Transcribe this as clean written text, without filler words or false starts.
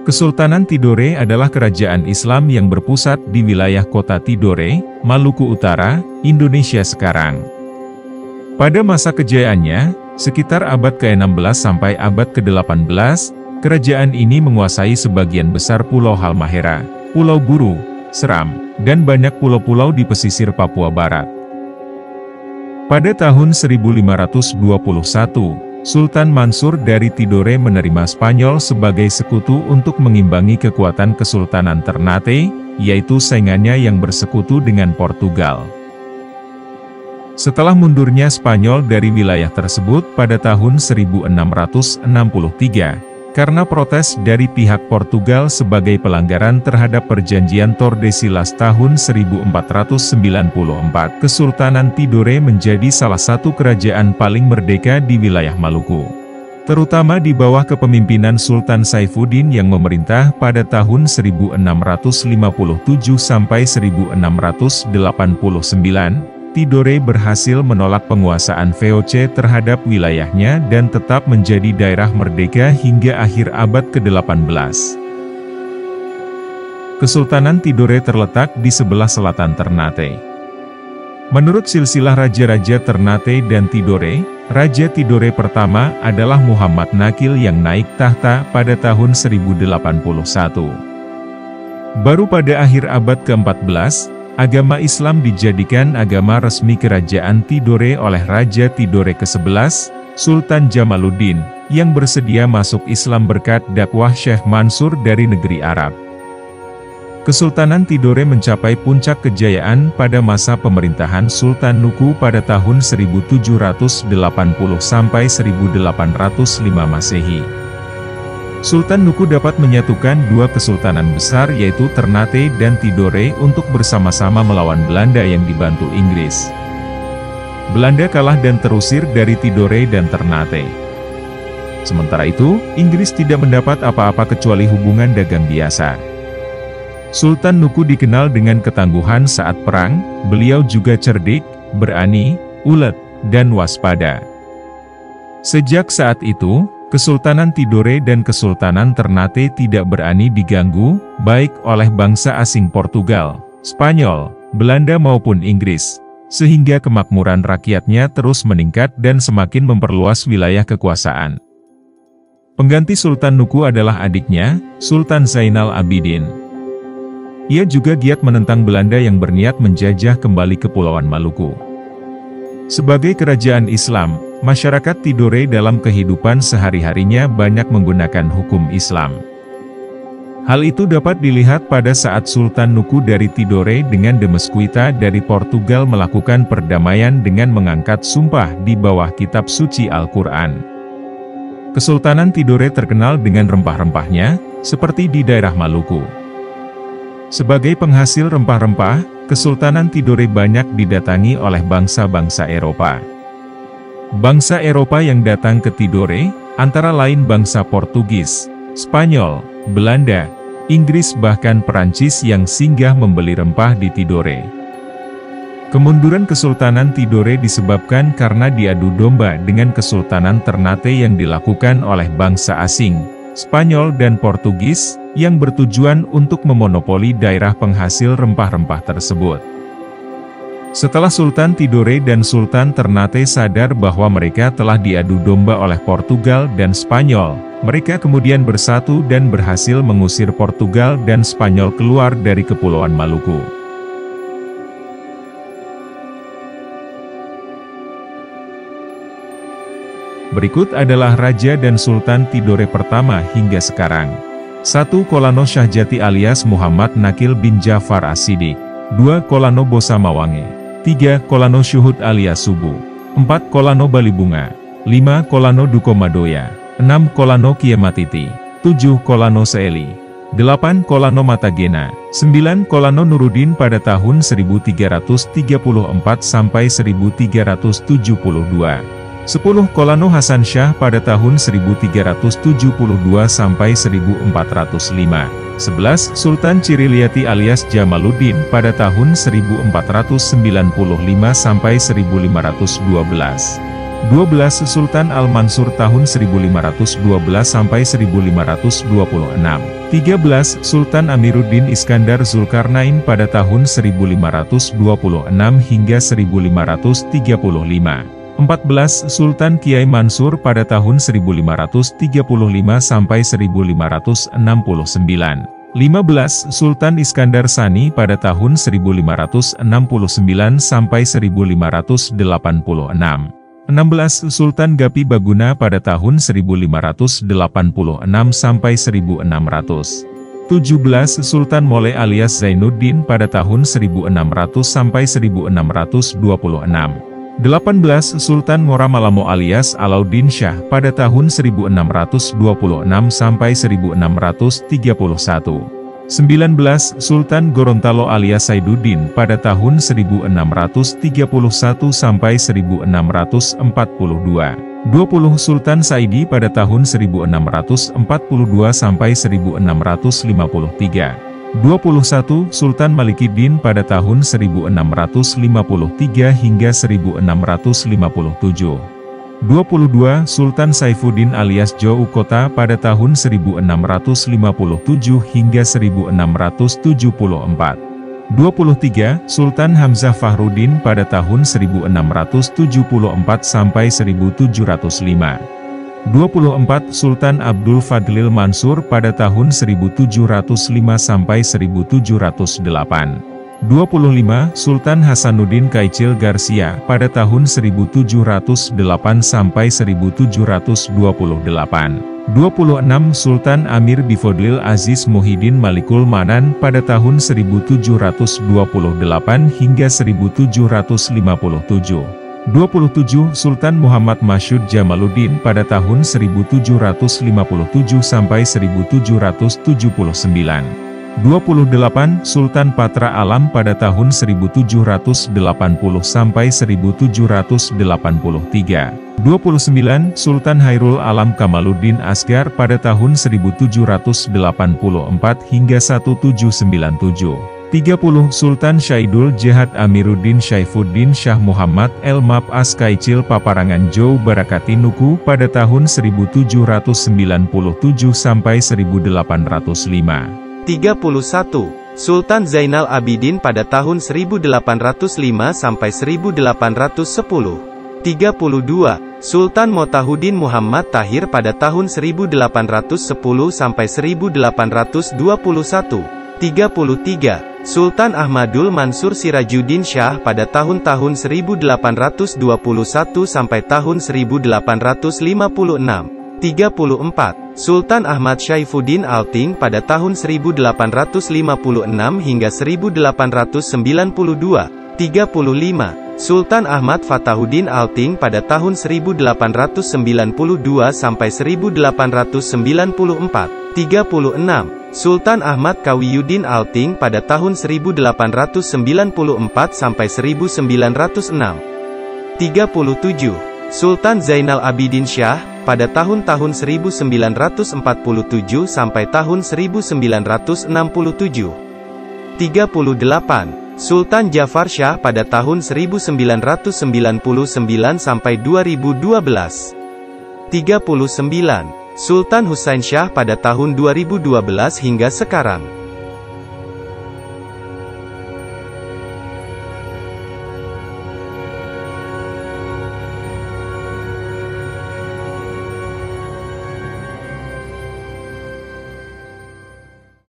Kesultanan Tidore adalah kerajaan Islam yang berpusat di wilayah kota Tidore, Maluku Utara, Indonesia sekarang. Pada masa kejayaannya, sekitar abad ke-16 sampai abad ke-18, kerajaan ini menguasai sebagian besar Pulau Halmahera, Pulau Buru, Seram, dan banyak pulau-pulau di pesisir Papua Barat. Pada tahun 1521, Sultan Mansur dari Tidore menerima Spanyol sebagai sekutu untuk mengimbangi kekuatan Kesultanan Ternate, yaitu saingannya yang bersekutu dengan Portugal. Setelah mundurnya Spanyol dari wilayah tersebut pada tahun 1663, karena protes dari pihak Portugal sebagai pelanggaran terhadap perjanjian Tordesillas tahun 1494, Kesultanan Tidore menjadi salah satu kerajaan paling merdeka di wilayah Maluku. Terutama di bawah kepemimpinan Sultan Saifuddin yang memerintah pada tahun 1657 sampai 1689, Tidore berhasil menolak penguasaan VOC terhadap wilayahnya dan tetap menjadi daerah merdeka hingga akhir abad ke-18. Kesultanan Tidore terletak di sebelah selatan Ternate. Menurut silsilah raja-raja Ternate dan Tidore, Raja Tidore pertama adalah Muhammad Nakil yang naik tahta pada tahun 1081. Baru pada akhir abad ke-14, agama Islam dijadikan agama resmi kerajaan Tidore oleh Raja Tidore ke-11, Sultan Jamaluddin, yang bersedia masuk Islam berkat dakwah Syekh Mansur dari negeri Arab. Kesultanan Tidore mencapai puncak kejayaan pada masa pemerintahan Sultan Nuku pada tahun 1780 sampai 1805 Masehi. Sultan Nuku dapat menyatukan dua kesultanan besar yaitu Ternate dan Tidore untuk bersama-sama melawan Belanda yang dibantu Inggris. Belanda kalah dan terusir dari Tidore dan Ternate. Sementara itu, Inggris tidak mendapat apa-apa kecuali hubungan dagang biasa. Sultan Nuku dikenal dengan ketangguhan saat perang, beliau juga cerdik, berani, ulet, dan waspada. Sejak saat itu, Kesultanan Tidore dan Kesultanan Ternate tidak berani diganggu, baik oleh bangsa asing Portugal, Spanyol, Belanda maupun Inggris, sehingga kemakmuran rakyatnya terus meningkat dan semakin memperluas wilayah kekuasaan. Pengganti Sultan Nuku adalah adiknya, Sultan Zainal Abidin. Ia juga giat menentang Belanda yang berniat menjajah kembali Kepulauan Maluku. Sebagai kerajaan Islam, masyarakat Tidore dalam kehidupan sehari-harinya banyak menggunakan hukum Islam. Hal itu dapat dilihat pada saat Sultan Nuku dari Tidore dengan Demesquita dari Portugal melakukan perdamaian dengan mengangkat sumpah di bawah kitab suci Al-Quran. Kesultanan Tidore terkenal dengan rempah-rempahnya, seperti di daerah Maluku. Sebagai penghasil rempah-rempah, Kesultanan Tidore banyak didatangi oleh bangsa-bangsa Eropa. Bangsa Eropa yang datang ke Tidore, antara lain bangsa Portugis, Spanyol, Belanda, Inggris bahkan Perancis yang singgah membeli rempah di Tidore. Kemunduran Kesultanan Tidore disebabkan karena diadu domba dengan Kesultanan Ternate yang dilakukan oleh bangsa asing, Spanyol dan Portugis, yang bertujuan untuk memonopoli daerah penghasil rempah-rempah tersebut. Setelah Sultan Tidore dan Sultan Ternate sadar bahwa mereka telah diadu domba oleh Portugal dan Spanyol, mereka kemudian bersatu dan berhasil mengusir Portugal dan Spanyol keluar dari Kepulauan Maluku. Berikut adalah Raja dan Sultan Tidore pertama hingga sekarang. 1. Kolano Syahjati alias Muhammad Nakil bin Jafar As-Siddiq. 2. Kolano Bosamawange. 3. Kolano Syuhud alias Subu. 4. Kolano Balibunga. 5. Kolano Dukomadoya. 6. Kolano Kiamatiti. 7. Kolano Seeli. 8. Kolano Matagena. 9. Kolano Nuruddin pada tahun 1334 sampai 1372. 10. Kolano Hasan Shah pada tahun 1372 sampai 1405. 11. Sultan Ciriliati alias Jamaluddin pada tahun 1495 sampai 1512. 12. Sultan Al-Mansur tahun 1512 sampai 1526. 13. Sultan Amiruddin Iskandar Zulkarnain pada tahun 1526 hingga 1535. 14. Sultan Kiai Mansur pada tahun 1535 sampai 1569. 15. Sultan Iskandar Sani pada tahun 1569 sampai 1586. 16. Sultan Gapi Baguna pada tahun 1586 sampai 1600. 17. Sultan Moleh alias Zainuddin pada tahun 1600 sampai 1626. 18. Sultan Moramalamo alias Alauddin Shah pada tahun 1626 sampai 1631. 19. Sultan Gorontalo alias Saiduddin pada tahun 1631 sampai 1642. 20. Sultan Saidi pada tahun 1642 sampai 1653. 21. Sultan Malikiddin pada tahun 1653 hingga 1657. 22. Sultan Saifuddin alias Jou Kota pada tahun 1657 hingga 1674. 23. Sultan Hamzah Fahruddin pada tahun 1674 sampai 1705. 24. Sultan Abdul Fadlil Mansur pada tahun 1705 sampai 1708. 25. Sultan Hasanuddin Kaicil Garcia pada tahun 1708 sampai 1728. 26. Sultan Amir Bifodlil Aziz Muhyiddin Malikul Manan pada tahun 1728 hingga 1757. 27. Sultan Muhammad Masyud Jamaluddin pada tahun 1757 sampai 1779. 28. Sultan Patra Alam pada tahun 1780 sampai 1783. 29. Sultan Hairul Alam Kamaluddin Asgar pada tahun 1784 hingga 1797. 30. Sultan Syaidul Jihad Amiruddin Syaifuddin Syah Muhammad El-Mab As-Kaicil Paparangan Jou Barakatinuku pada tahun 1797 sampai 1805. 31. Sultan Zainal Abidin pada tahun 1805 sampai 1810. 32. Sultan Motahuddin Muhammad Tahir pada tahun 1810 sampai 1821. 33. Sultan Ahmadul Mansur Sirajuddin Shah pada tahun-tahun 1821 sampai tahun 1856. 34. Sultan Ahmad Syaifuddin Alting pada tahun 1856 hingga 1892. 35. Sultan Ahmad Fatahuddin Alting pada tahun 1892 sampai 1894. 36. Sultan Ahmad Kawiyuddin Alting pada tahun 1894 sampai 1906. 37. Sultan Zainal Abidin Shah pada tahun-tahun 1947 sampai tahun 1967. 38. Sultan Jafar Shah pada tahun 1999 sampai 2012. 39. Sultan Husain Shah pada tahun 2012 hingga sekarang.